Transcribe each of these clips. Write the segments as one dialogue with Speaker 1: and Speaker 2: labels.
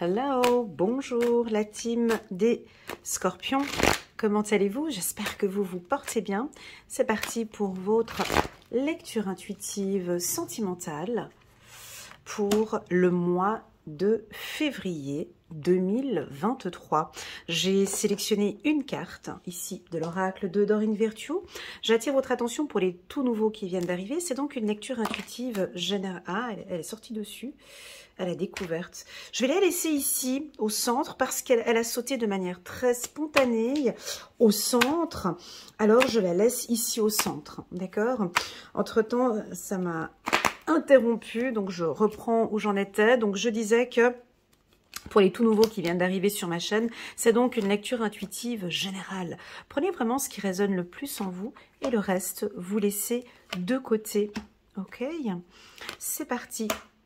Speaker 1: Hello, bonjour la team des Scorpions. Comment allez-vous? J'espère que vous vous portez bien. C'est parti pour votre lecture intuitive sentimentale pour le mois de février 2023. J'ai sélectionné une carte ici de l'oracle de Dorine Virtue. J'attire votre attention pour les tout nouveaux qui viennent d'arriver. C'est donc une lecture intuitive générale. Ah, elle est sortie dessus. À la découverte. Je vais la laisser ici au centre parce qu'elle a sauté de manière très spontanée au centre. Alors je la laisse ici au centre. D'accord? Entre-temps, ça m'a interrompu, donc je reprends où j'en étais. Donc je disais que pour les tout nouveaux qui viennent d'arriver sur ma chaîne, c'est donc une lecture intuitive générale. Prenez vraiment ce qui résonne le plus en vous et le reste, vous laissez de côté. Ok? C'est parti.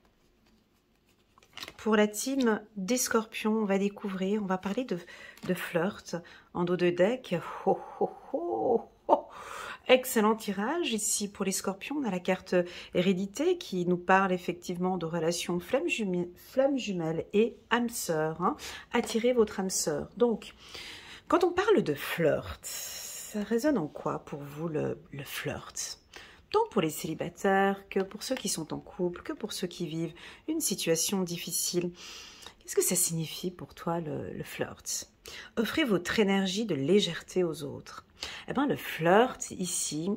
Speaker 1: Pour la team des Scorpions, on va découvrir, on va parler de flirt en dos de deck. Oh, oh, oh, oh. Excellent tirage ici pour les Scorpions. On a la carte hérédité qui nous parle effectivement de relations flamme jumelle et âme sœur. Hein. Attirez votre âme sœur. Donc, quand on parle de flirt, ça résonne en quoi pour vous le flirt ? Tant pour les célibataires que pour ceux qui sont en couple, que pour ceux qui vivent une situation difficile. Qu'est-ce que ça signifie pour toi le flirt? Offrez votre énergie de légèreté aux autres. Eh bien, le flirt ici,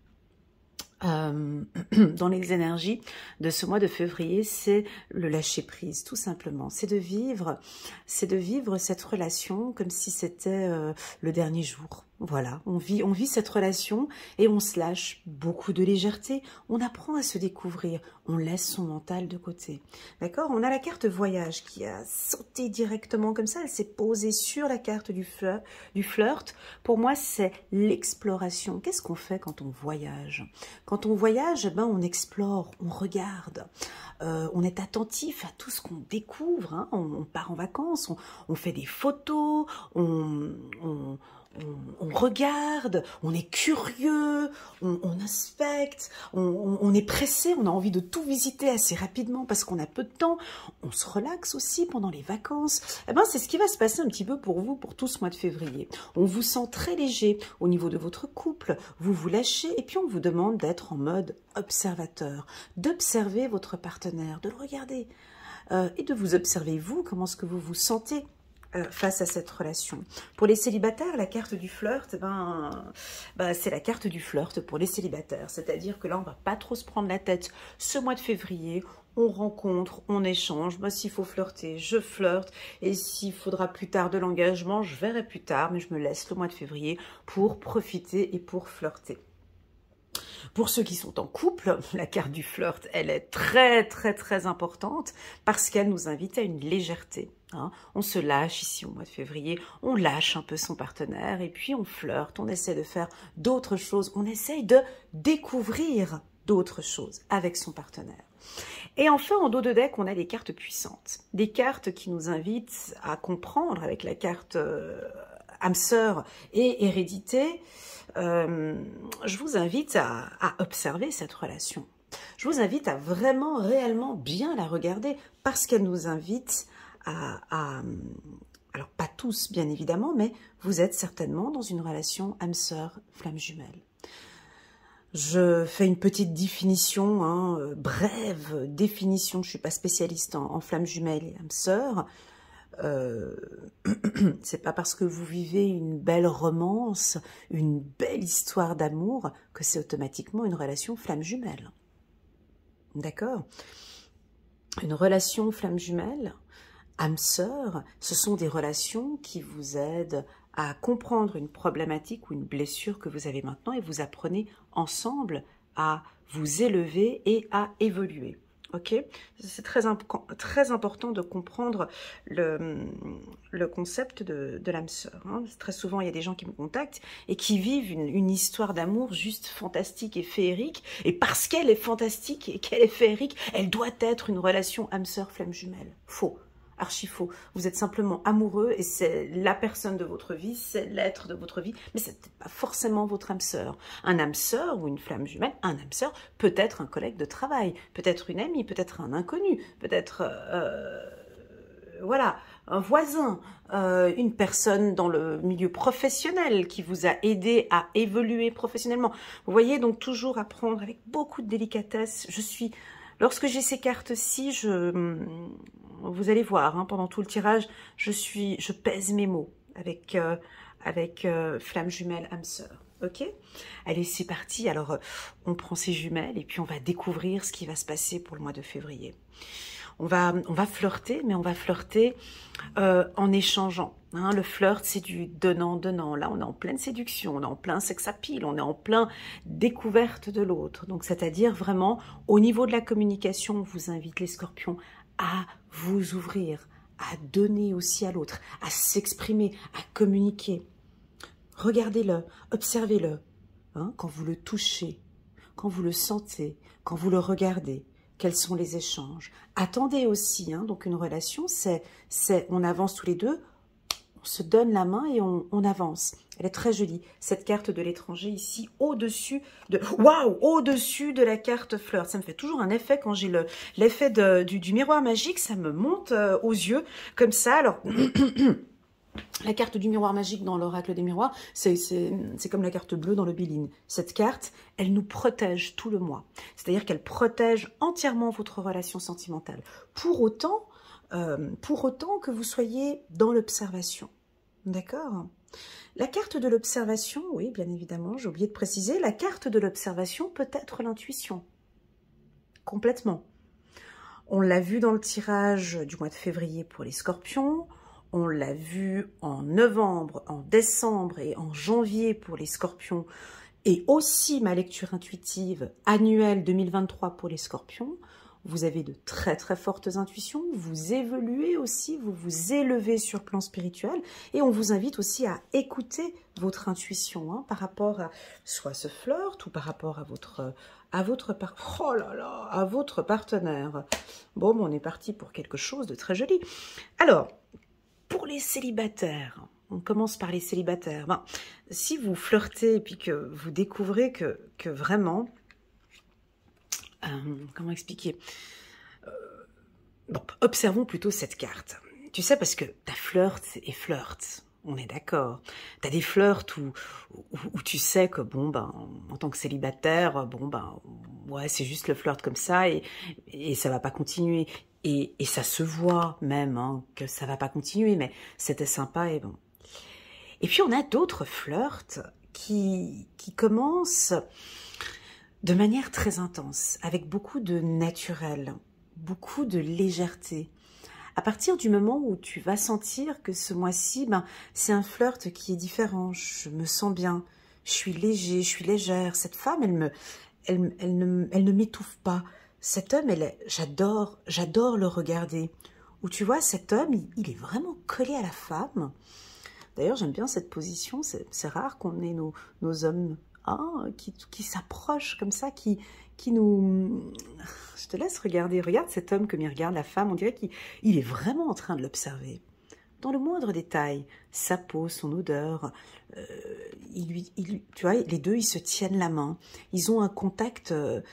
Speaker 1: dans les énergies de ce mois de février, c'est le lâcher prise, tout simplement. C'est de vivre cette relation comme si c'était le dernier jour. Voilà, on vit cette relation et on se lâche beaucoup de légèreté. On apprend à se découvrir, on laisse son mental de côté. D'accord? On a la carte voyage qui a sauté directement comme ça. Elle s'est posée sur la carte du flirt. Pour moi, c'est l'exploration. Qu'est-ce qu'on fait quand on voyage? Quand on voyage, ben, on explore, on regarde. On est attentif à tout ce qu'on découvre. Hein. On part en vacances, on fait des photos, on regarde, on est curieux, on inspecte, on est pressé, on a envie de tout visiter assez rapidement parce qu'on a peu de temps. On se relaxe aussi pendant les vacances. Eh ben, c'est ce qui va se passer un petit peu pour vous pour tout ce mois de février. On vous sent très léger au niveau de votre couple, vous vous lâchez et puis on vous demande d'être en mode observateur, d'observer votre partenaire, de le regarder et de vous observer vous, comment est-ce que vous vous sentez face à cette relation. Pour les célibataires, la carte du flirt, c'est la carte du flirt pour les célibataires. C'est-à-dire que là, on va pas trop se prendre la tête. Ce mois de février, on rencontre, on échange. Moi, s'il faut flirter, je flirte. Et s'il faudra plus tard de l'engagement, je verrai plus tard. Mais je me laisse le mois de février pour profiter et pour flirter. Pour ceux qui sont en couple, la carte du flirt, elle est très, très, très importante parce qu'elle nous invite à une légèreté. Hein. On se lâche ici au mois de février, on lâche un peu son partenaire et puis on flirte, on essaie de faire d'autres choses, on essaie de découvrir d'autres choses avec son partenaire. Et enfin, en dos de deck, on a les cartes puissantes. Des cartes qui nous invitent à comprendre avec la carte âme sœur et hérédité. Je vous invite à observer cette relation. Je vous invite à vraiment, réellement bien la regarder parce qu'elle nous invite alors pas tous bien évidemment, mais vous êtes certainement dans une relation âme sœur, flamme jumelle. Je fais une petite définition, hein, brève définition, je ne suis pas spécialiste en flamme jumelle et âme sœur. C'est pas parce que vous vivez une belle romance, une belle histoire d'amour que c'est automatiquement une relation flamme jumelle. D'accord? Une relation flamme jumelle, âme sœur, ce sont des relations qui vous aident à comprendre une problématique ou une blessure que vous avez maintenant et vous apprenez ensemble à vous élever et à évoluer. Ok, c'est très important de comprendre le concept de l'âme sœur. Hein. Très souvent, il y a des gens qui me contactent et qui vivent une histoire d'amour juste fantastique et féerique. Et parce qu'elle est fantastique et qu'elle est féerique, elle doit être une relation âme sœur flamme jumelle. Faux. Archi faux. Vous êtes simplement amoureux et c'est la personne de votre vie, c'est l'être de votre vie, mais c'est peut-être pas forcément votre âme sœur. Un âme sœur ou une flamme jumelle, un âme sœur peut être un collègue de travail, peut être une amie, peut être un inconnu, peut être voilà, un voisin, une personne dans le milieu professionnel qui vous a aidé à évoluer professionnellement. Vous voyez, donc toujours à prendre avec beaucoup de délicatesse. Lorsque j'ai ces cartes-ci, vous allez voir, hein, pendant tout le tirage, je pèse mes mots avec flamme jumelle âme sœur. Ok? Allez, c'est parti. Alors, on prend ces jumelles et puis on va découvrir ce qui va se passer pour le mois de février. On va flirter, mais on va flirter en échangeant. Hein. Le flirt, c'est du donnant-donnant. Là, on est en pleine séduction, on est en plein sex appeal, on est en plein découverte de l'autre. Donc, c'est-à-dire vraiment, au niveau de la communication, on vous invite les scorpions à vous ouvrir, à donner aussi à l'autre, à s'exprimer, à communiquer. Regardez-le, observez-le. Hein, quand vous le touchez, quand vous le sentez, quand vous le regardez, quels sont les échanges. Attendez aussi, hein, donc une relation, on avance tous les deux, on se donne la main et on avance. Elle est très jolie, cette carte de l'étranger ici, au-dessus au-dessus de la carte flirt. Ça me fait toujours un effet quand j'ai l'effet du miroir magique, ça me monte aux yeux, comme ça. Alors... La carte du miroir magique dans l'oracle des miroirs, c'est comme la carte bleue dans le Béline. Cette carte, elle nous protège tout le mois. C'est-à-dire qu'elle protège entièrement votre relation sentimentale. Pour autant que vous soyez dans l'observation. D'accord? La carte de l'observation, oui, bien évidemment, j'ai oublié de préciser, la carte de l'observation peut être l'intuition. Complètement. On l'a vu dans le tirage du mois de février pour les scorpions. On l'a vu en novembre, en décembre et en janvier pour les scorpions. Et aussi ma lecture intuitive annuelle 2023 pour les scorpions. Vous avez de très très fortes intuitions. Vous évoluez aussi, vous vous élevez sur le plan spirituel. Et on vous invite aussi à écouter votre intuition hein, par rapport à soit ce flirt ou par rapport à votre partenaire. Bon, on est parti pour quelque chose de très joli. Alors, pour les célibataires, on commence par les célibataires. Ben, si vous flirtez et puis que vous découvrez que vraiment, comment expliquer bon, observons plutôt cette carte. Tu sais, parce que t'as flirt et flirt, on est d'accord. T'as des flirts où tu sais que, bon, ben, en tant que célibataire, bon, ben, ouais, c'est juste le flirt comme ça et ça va pas continuer. Et ça se voit même hein, que ça va pas continuer, mais c'était sympa et bon. Et puis on a d'autres flirts qui commencent de manière très intense, avec beaucoup de naturel, beaucoup de légèreté. À partir du moment où tu vas sentir que ce mois-ci, ben, c'est un flirt qui est différent, je me sens bien, je suis léger, je suis légère. Cette femme, elle ne m'étouffe pas. Cet homme, j'adore le regarder. Où tu vois, cet homme, il est vraiment collé à la femme. D'ailleurs, j'aime bien cette position. C'est rare qu'on ait nos hommes hein, qui s'approchent comme ça, qui nous... Je te laisse regarder. Regarde cet homme comme il regarde la femme. On dirait qu'il est vraiment en train de l'observer. Dans le moindre détail, sa peau, son odeur, tu vois, les deux, ils se tiennent la main. Ils ont un contact,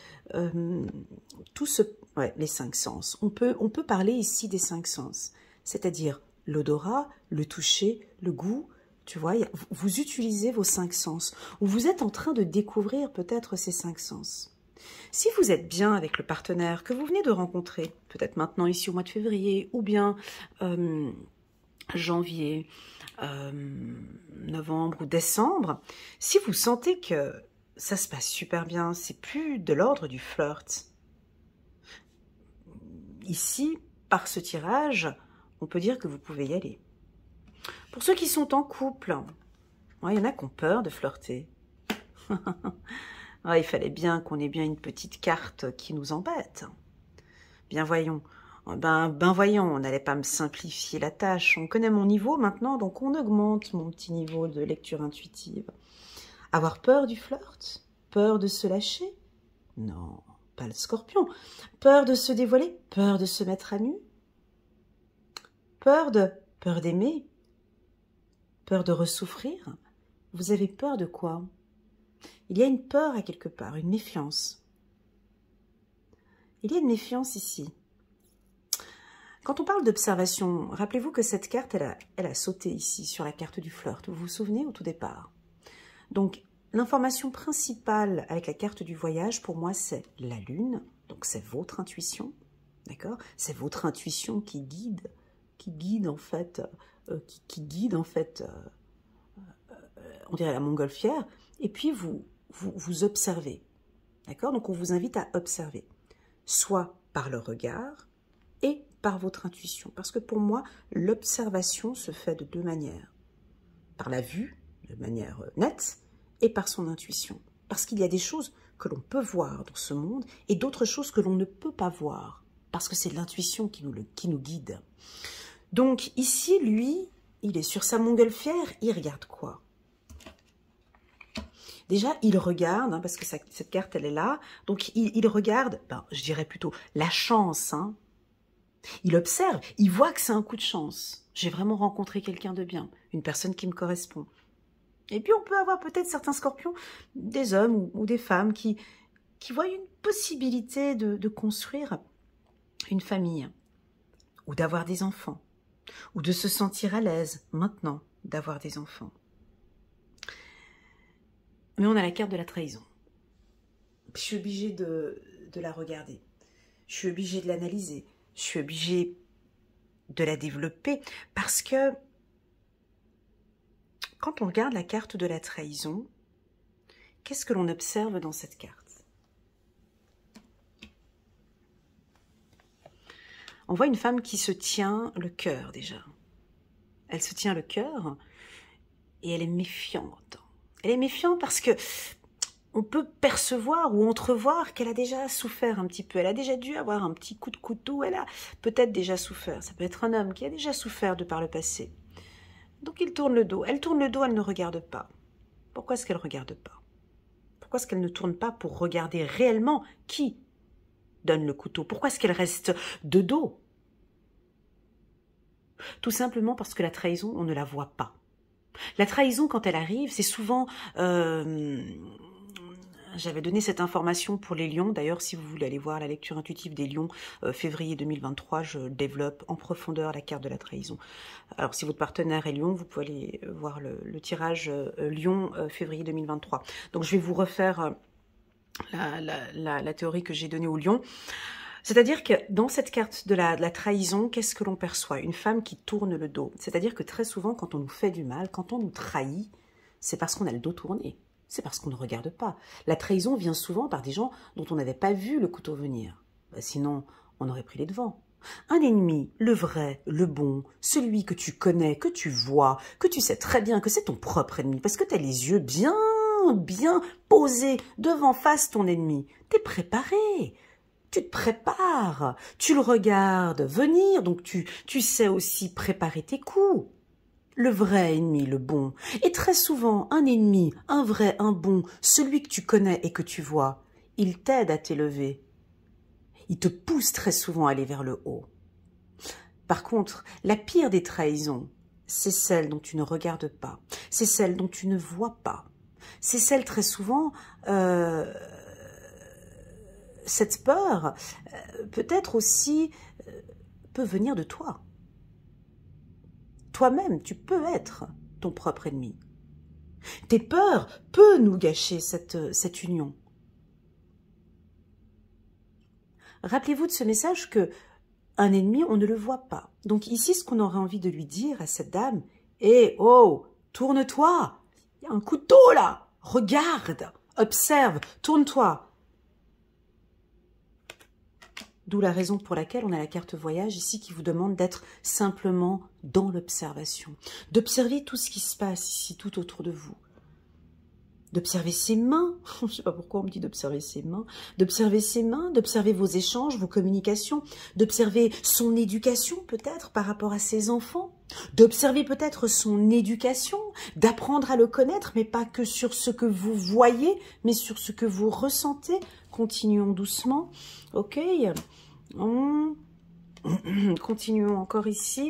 Speaker 1: ouais, les 5 sens. On peut parler ici des 5 sens, c'est-à-dire l'odorat, le toucher, le goût. Tu vois, vous utilisez vos 5 sens, ou vous êtes en train de découvrir peut-être ces 5 sens. Si vous êtes bien avec le partenaire que vous venez de rencontrer, peut-être maintenant ici au mois de février, ou bien janvier, novembre ou décembre, si vous sentez que ça se passe super bien, c'est plus de l'ordre du flirt. Ici, par ce tirage, on peut dire que vous pouvez y aller. Pour ceux qui sont en couple, il y en a qui ont peur de flirter. Il fallait bien qu'on ait bien une petite carte qui nous embête. Bien voyons. Ben voyons, on n'allait pas me simplifier la tâche. On connaît mon niveau maintenant, donc on augmente mon petit niveau de lecture intuitive. Avoir peur du flirt? Peur de se lâcher? Non, pas le scorpion. Peur de se dévoiler? Peur de se mettre à nu? Peur d'aimer? Peur de ressouffrir? Vous avez peur de quoi? Il y a une peur à quelque part, une méfiance. Il y a une méfiance ici. Quand on parle d'observation, rappelez-vous que cette carte, elle a sauté ici, sur la carte du flirt. Vous vous souvenez au tout départ? Donc, l'information principale avec la carte du voyage, pour moi, c'est la lune. Donc, c'est votre intuition, d'accord? C'est votre intuition qui guide en fait, on dirait la montgolfière. Et puis, vous observez, d'accord? Donc, on vous invite à observer, soit par le regard et par votre intuition. Parce que pour moi, l'observation se fait de deux manières. Par la vue, de manière nette, et par son intuition. Parce qu'il y a des choses que l'on peut voir dans ce monde et d'autres choses que l'on ne peut pas voir. Parce que c'est l'intuition qui nous guide. Donc ici, lui, il est sur sa montgolfière, il regarde quoi? Déjà, il regarde, hein, parce que cette carte, elle est là. Donc il regarde, je dirais plutôt la chance, hein. Il observe, il voit que c'est un coup de chance. J'ai vraiment rencontré quelqu'un de bien, une personne qui me correspond. Et puis on peut avoir peut-être certains scorpions, des hommes ou des femmes qui voient une possibilité de construire une famille, ou d'avoir des enfants, ou de se sentir à l'aise maintenant d'avoir des enfants. Mais on a la carte de la trahison. Je suis obligée de la regarder. Je suis obligée de l'analyser. Je suis obligée de la développer parce que quand on regarde la carte de la trahison, qu'est-ce que l'on observe dans cette carte? On voit une femme qui se tient le cœur déjà. Elle se tient le cœur et elle est méfiante. Elle est méfiante parce que on peut percevoir ou entrevoir qu'elle a déjà souffert un petit peu. Elle a déjà dû avoir un petit coup de couteau. Elle a peut-être déjà souffert. Ça peut être un homme qui a déjà souffert de par le passé. Donc il tourne le dos. Elle tourne le dos, elle ne regarde pas. Pourquoi est-ce qu'elle ne regarde pas? Pourquoi est-ce qu'elle ne tourne pas pour regarder réellement qui donne le couteau? Pourquoi est-ce qu'elle reste de dos? Tout simplement parce que la trahison, on ne la voit pas. La trahison, quand elle arrive, c'est souvent... J'avais donné cette information pour les lions. D'ailleurs, si vous voulez aller voir la lecture intuitive des lions, février 2023, je développe en profondeur la carte de la trahison. Alors, si votre partenaire est lion, vous pouvez aller voir le tirage lion février 2023. Donc, je vais vous refaire la théorie que j'ai donnée aux lions. C'est-à-dire que dans cette carte de la trahison, qu'est-ce que l'on perçoit? Une femme qui tourne le dos. C'est-à-dire que très souvent, quand on nous fait du mal, quand on nous trahit, c'est parce qu'on a le dos tourné. C'est parce qu'on ne regarde pas. La trahison vient souvent par des gens dont on n'avait pas vu le couteau venir. Sinon, on aurait pris les devants. Un ennemi, le vrai, le bon, celui que tu connais, que tu vois, que tu sais très bien que c'est ton propre ennemi, parce que tu as les yeux bien posés devant face ton ennemi. T'es préparé. Tu te prépares. Tu le regardes venir, donc tu sais aussi préparer tes coups. Le vrai ennemi, le bon. Et très souvent, un ennemi, un vrai, un bon, celui que tu connais et que tu vois, il t'aide à t'élever. Il te pousse très souvent à aller vers le haut. Par contre, la pire des trahisons, c'est celle dont tu ne regardes pas. C'est celle dont tu ne vois pas. C'est celle très souvent... cette peur, peut-être aussi, peut venir de toi. Toi-même, tu peux être ton propre ennemi. Tes peurs peuvent nous gâcher cette union. Rappelez-vous de ce message que un ennemi, on ne le voit pas. Donc ici, ce qu'on aurait envie de lui dire à cette dame, « Eh, oh, tourne-toi, il y a un couteau là, regarde, observe, tourne-toi. » D'où la raison pour laquelle on a la carte voyage ici qui vous demande d'être simplement dans l'observation. D'observer tout ce qui se passe ici, tout autour de vous. D'observer ses mains. Je ne sais pas pourquoi on me dit d'observer ses mains. D'observer ses mains, d'observer vos échanges, vos communications. D'observer son éducation peut-être par rapport à ses enfants. D'observer peut-être son éducation. D'apprendre à le connaître, mais pas que sur ce que vous voyez, mais sur ce que vous ressentez. Continuons doucement. Ok. Continuons encore ici.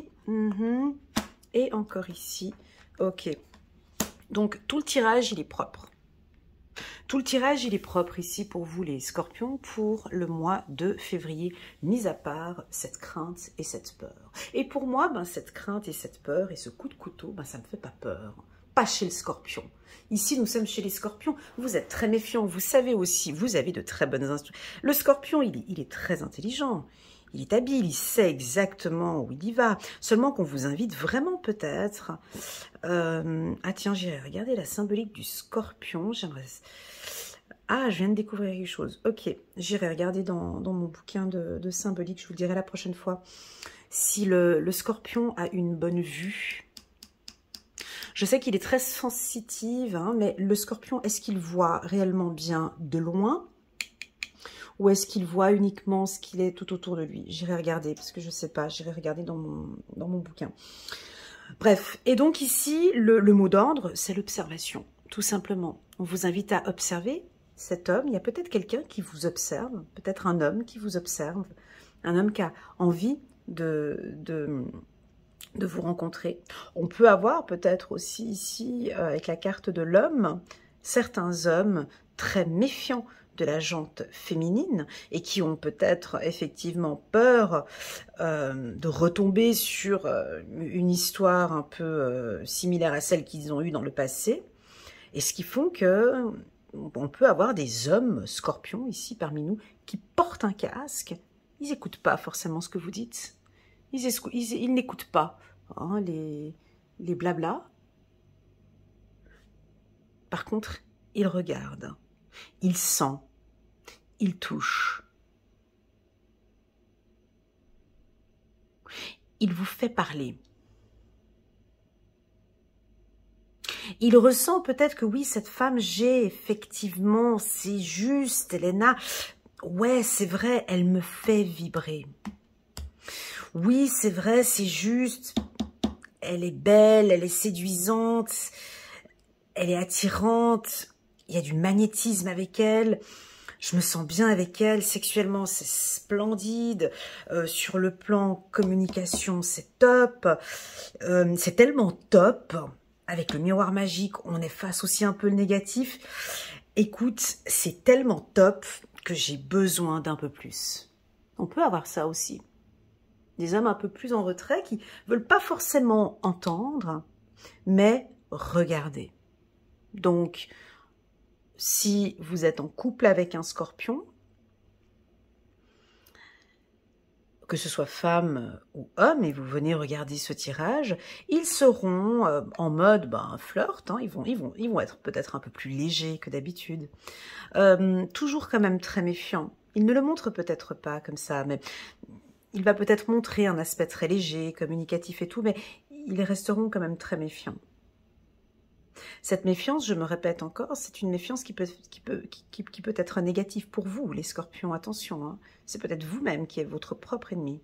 Speaker 1: Et encore ici. Ok. Donc, tout le tirage, il est propre. Tout le tirage, il est propre ici pour vous les scorpions pour le mois de février, mis à part cette crainte et cette peur. Et pour moi, ben, cette crainte et cette peur et ce coup de couteau, ben, ça ne me fait pas peur. Pas chez le scorpion. Ici, nous sommes chez les scorpions. Vous êtes très méfiants. Vous savez aussi, vous avez de très bonnes instructions. Le scorpion, il est très intelligent. Il est habile, il sait exactement où il y va. Seulement qu'on vous invite vraiment peut-être... ah tiens, j'irai regarder la symbolique du scorpion. J'aimerais... Ah, je viens de découvrir quelque chose. Ok, j'irai regarder dans mon bouquin de symbolique. Je vous le dirai la prochaine fois. Si le scorpion a une bonne vue... Je sais qu'il est très sensitif, hein, mais le scorpion, est-ce qu'il voit réellement bien de loin? Ou est-ce qu'il voit uniquement ce qu'il est tout autour de lui? J'irai regarder, parce que je ne sais pas, j'irai regarder dans mon bouquin. Bref, et donc ici, le mot d'ordre, c'est l'observation, tout simplement. On vous invite à observer cet homme. Il y a peut-être quelqu'un qui vous observe, peut-être un homme qui vous observe, un homme qui a envie de vous rencontrer. On peut avoir peut-être aussi ici, avec la carte de l'homme, certains hommes très méfiants de la jante féminine et qui ont peut-être effectivement peur de retomber sur une histoire un peu similaire à celle qu'ils ont eue dans le passé, et ce qui font que on peut avoir des hommes scorpions ici parmi nous qui portent un casque. Ils n'écoutent pas forcément ce que vous dites. Ils n'écoutent pas hein, les blablas. Par contre, ils regardent, ils sentent, ils touchent. Il vous fait parler. Il ressent peut-être que oui, cette femme, effectivement, c'est juste, Elena. Ouais, c'est vrai, elle me fait vibrer. Oui, c'est vrai, c'est juste. Elle est belle, elle est séduisante, elle est attirante. Il y a du magnétisme avec elle. Je me sens bien avec elle. Sexuellement, c'est splendide. Sur le plan communication, c'est top. C'est tellement top. Avec le miroir magique, on efface aussi un peu le négatif. Écoute, c'est tellement top que j'ai besoin d'un peu plus. On peut avoir ça aussi. Des hommes un peu plus en retrait qui veulent pas forcément entendre, mais regarder. Donc, si vous êtes en couple avec un scorpion, que ce soit femme ou homme, et vous venez regarder ce tirage, ils seront en mode flirt, hein, ils vont être peut-être un peu plus légers que d'habitude, toujours quand même très méfiants. Ils ne le montrent peut-être pas comme ça, mais il va peut-être montrer un aspect très léger, communicatif et tout, mais ils resteront quand même très méfiants. Cette méfiance, je me répète encore, c'est une méfiance qui peut être négative pour vous, les scorpions, attention. Hein. C'est peut-être vous-même qui êtes votre propre ennemi.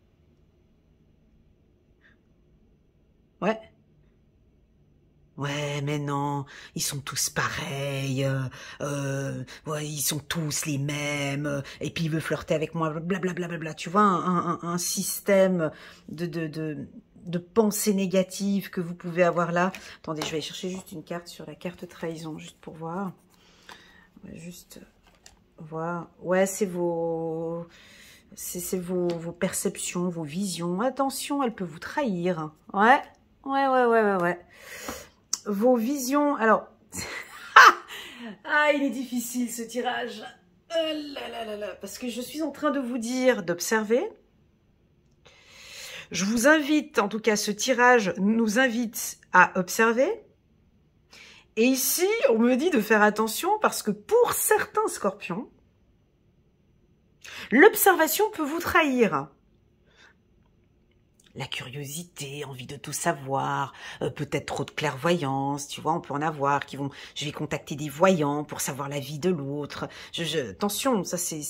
Speaker 1: Ouais. Ouais, mais non, ils sont tous pareils, ouais, ils sont tous les mêmes, et puis il veut flirter avec moi, blablabla, tu vois, un système de pensée négative que vous pouvez avoir là. Attendez, je vais aller chercher juste une carte sur la carte trahison, juste pour voir. On va juste voir. Ouais, c'est vos perceptions, vos visions. Attention, elle peut vous trahir. Ouais. Vos visions, alors... ah, il est difficile ce tirage. Parce que je suis en train de vous dire d'observer. Je vous invite, en tout cas ce tirage nous invite à observer. Et ici, on me dit de faire attention parce que pour certains scorpions, l'observation peut vous trahir. La curiosité, envie de tout savoir, peut-être trop de clairvoyance, tu vois, on peut en avoir qui vont, je vais contacter des voyants pour savoir la vie de l'autre. Attention, ça c'est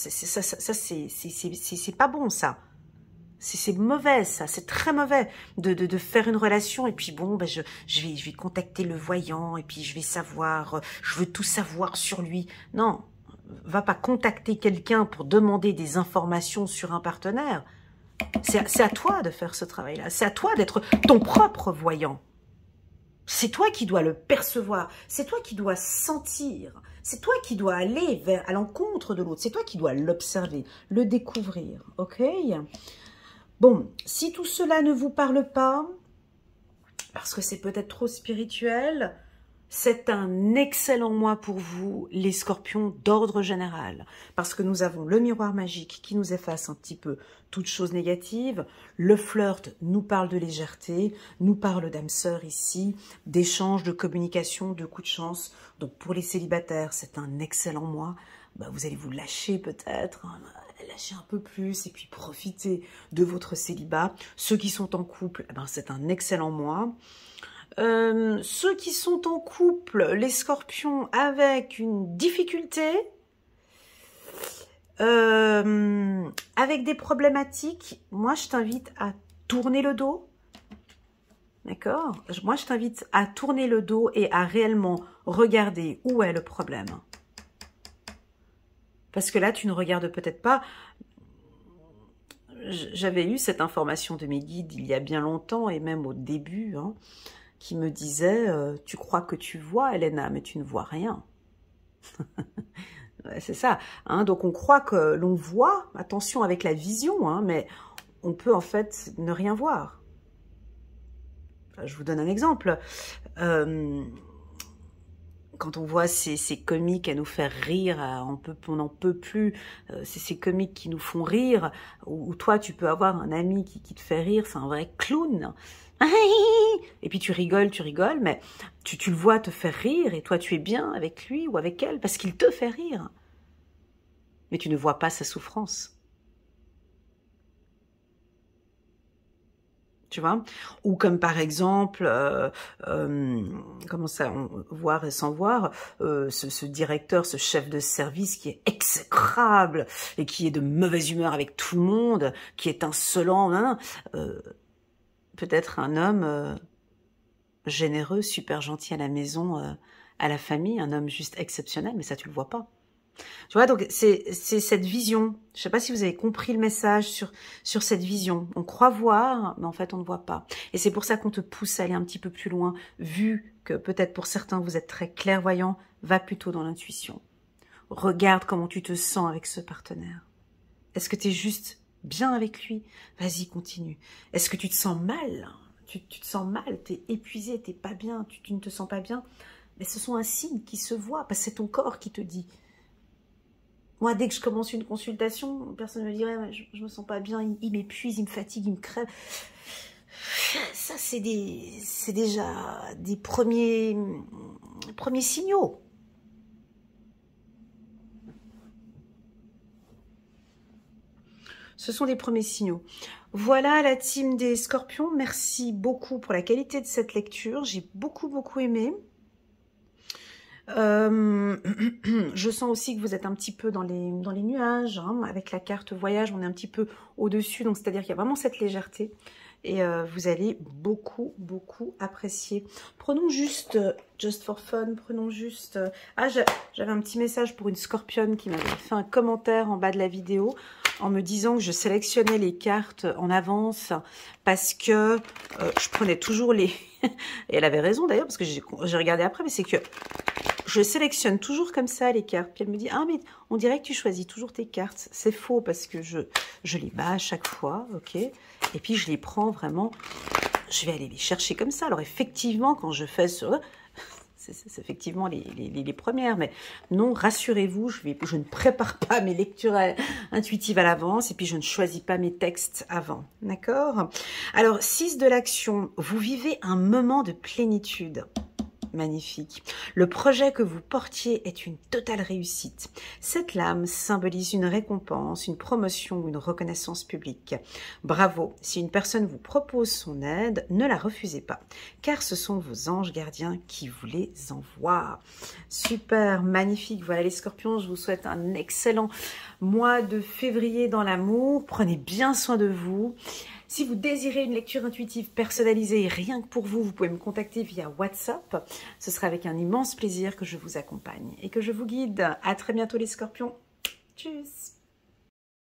Speaker 1: pas bon ça. C'est mauvais ça, c'est très mauvais de faire une relation et puis bon, je vais contacter le voyant et puis je vais savoir, je veux tout savoir sur lui. Non, va pas contacter quelqu'un pour demander des informations sur un partenaire. C'est à toi de faire ce travail-là. C'est à toi d'être ton propre voyant. C'est toi qui dois le percevoir, c'est toi qui dois sentir, c'est toi qui dois aller à l'encontre de l'autre, c'est toi qui dois l'observer, le découvrir, ok? Bon, si tout cela ne vous parle pas, parce que c'est peut-être trop spirituel, c'est un excellent mois pour vous, les scorpions d'ordre général, parce que nous avons le miroir magique qui nous efface un petit peu toute chose négative, le flirt nous parle de légèreté, nous parle d'âme sœur ici, d'échange, de communication, de coups de chance. Donc pour les célibataires, c'est un excellent mois. Bah, vous allez vous lâcher peut-être, hein, lâcher un peu plus et puis profiter de votre célibat. Ceux qui sont en couple, eh ben, c'est un excellent mois. Ceux qui sont en couple, les scorpions, avec une difficulté, avec des problématiques, moi je t'invite à tourner le dos, d'accord? Moi je t'invite à tourner le dos et à réellement regarder où est le problème. Parce que là tu ne regardes peut-être pas. J'avais eu cette information de mes guides il y a bien longtemps et même au début, hein, qui me disait tu crois que tu vois, Elena, mais tu ne vois rien. Ouais, c'est ça. Hein, donc on croit que l'on voit, attention avec la vision, hein, mais on peut en fait ne rien voir. Je vous donne un exemple. Quand on voit ces comiques à nous faire rire, on n'en peut plus, c'est ces comiques qui nous font rire, ou toi tu peux avoir un ami qui te fait rire, c'est un vrai clown. Et puis tu rigoles, mais tu le vois te faire rire, et toi tu es bien avec lui ou avec elle, parce qu'il te fait rire. Mais tu ne vois pas sa souffrance. Tu vois? Ou comme par exemple, comment ça, voir et sans voir, ce directeur, ce chef de service qui est exécrable et qui est de mauvaise humeur avec tout le monde, qui est insolent, peut-être un homme généreux, super gentil à la maison, à la famille, un homme juste exceptionnel, mais ça tu le vois pas. Tu vois, donc c'est cette vision. Je ne sais pas si vous avez compris le message sur cette vision. On croit voir, mais en fait, on ne voit pas. Et c'est pour ça qu'on te pousse à aller un petit peu plus loin, vu que peut-être pour certains, vous êtes très clairvoyant, va plutôt dans l'intuition. Regarde comment tu te sens avec ce partenaire. Est-ce que tu es juste bien avec lui? Vas-y, continue. Est-ce que tu te sens mal? Tu te sens mal, tu es épuisé, tu n'es pas bien, tu ne te sens pas bien? Mais ce sont un signe qui se voit, parce que c'est ton corps qui te dit. Moi, dès que je commence une consultation, personne me dirait ouais, je me sens pas bien, il m'épuise, il me fatigue, il me crève. Ça, c'est déjà des premiers signaux. Ce sont des premiers signaux. Voilà la team des scorpions. Merci beaucoup pour la qualité de cette lecture. J'ai beaucoup aimé. Je sens aussi que vous êtes un petit peu dans les nuages, hein, avec la carte voyage, on est un petit peu au-dessus, donc c'est-à-dire qu'il y a vraiment cette légèreté, et vous allez beaucoup apprécier. Prenons juste, just for fun, prenons juste... j'avais un petit message pour une scorpionne qui m'avait fait un commentaire en bas de la vidéo, en me disant que je sélectionnais les cartes en avance, parce que je prenais toujours les... et elle avait raison d'ailleurs, parce que j'ai regardé après, mais c'est que... je sélectionne toujours comme ça les cartes. Puis elle me dit, ah mais on dirait que tu choisis toujours tes cartes. C'est faux parce que je les bats à chaque fois, ok. Et puis je les prends vraiment, je vais aller les chercher comme ça. Alors effectivement, quand je fais sur... c'est effectivement les premières, mais non, rassurez-vous, je ne prépare pas mes lectures intuitives à l'avance et puis je ne choisis pas mes textes avant, d'accord? Alors, 6 de l'action, vous vivez un moment de plénitude. Magnifique. Le projet que vous portiez est une totale réussite. Cette lame symbolise une récompense, une promotion ou une reconnaissance publique. Bravo. Si une personne vous propose son aide, ne la refusez pas, car ce sont vos anges gardiens qui vous les envoient. Super, magnifique. Voilà les scorpions, je vous souhaite un excellent mois de février dans l'amour. Prenez bien soin de vous. Si vous désirez une lecture intuitive personnalisée rien que pour vous, vous pouvez me contacter via WhatsApp. Ce sera avec un immense plaisir que je vous accompagne et que je vous guide. À très bientôt les scorpions. Tchuss!